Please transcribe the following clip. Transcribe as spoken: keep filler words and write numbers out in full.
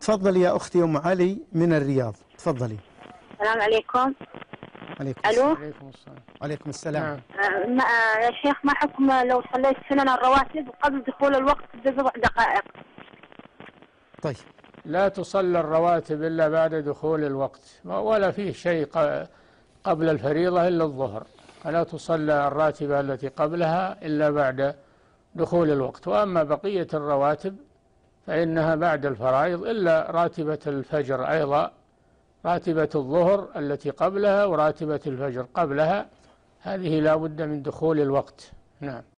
تفضلي يا أختي أم علي من الرياض، تفضلي. السلام عليكم. عليكم الو. عليكم السلام. عليكم السلام. نعم. آه ما- آه، يا شيخ، ما حكم لو صليت سنن الرواتب قبل دخول الوقت ببضع دقائق؟ طيب، لا تصلى الرواتب إلا بعد دخول الوقت، ولا فيه شيء قبل الفريضة إلا الظهر، فلا تصلى الراتبة التي قبلها إلا بعد دخول الوقت. وأما بقية الرواتب فإنها بعد الفرائض، إلا راتبة الفجر أيضا، راتبة الظهر التي قبلها وراتبة الفجر قبلها، هذه لا بد من دخول الوقت. نعم.